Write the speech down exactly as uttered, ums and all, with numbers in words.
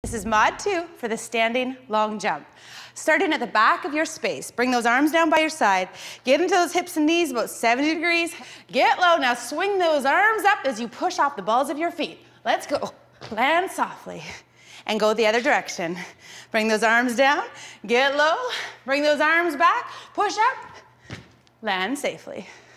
This is mod two for the standing long jump. Start in at the back of your space. Bring those arms down by your side. Get into those hips and knees about seventy degrees. Get low. Now swing those arms up as you push off the balls of your feet. Let's go. Land softly and go the other direction. Bring those arms down. Get low. Bring those arms back. Push up. Land safely.